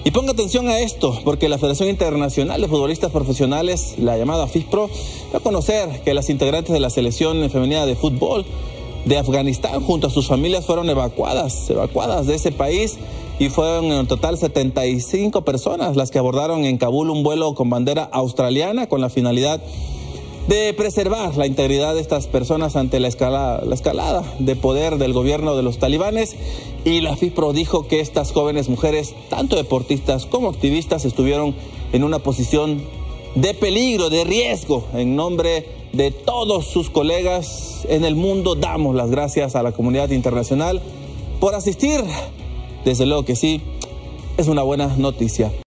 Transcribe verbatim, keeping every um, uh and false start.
Y ponga atención a esto, porque la Federación Internacional de Futbolistas Profesionales, la llamada FIFPro, dio a conocer que las integrantes de la selección femenina de fútbol de Afganistán junto a sus familias fueron evacuadas, evacuadas de ese país, y fueron en total setenta y cinco personas las que abordaron en Kabul un vuelo con bandera australiana con la finalidad de preservar la integridad de estas personas ante la escalada, la escalada de poder del gobierno de los talibanes. Y la FIFPro dijo que estas jóvenes mujeres, tanto deportistas como activistas, estuvieron en una posición de peligro, de riesgo. En nombre de todos sus colegas en el mundo, damos las gracias a la comunidad internacional por asistir. Desde luego que sí, es una buena noticia.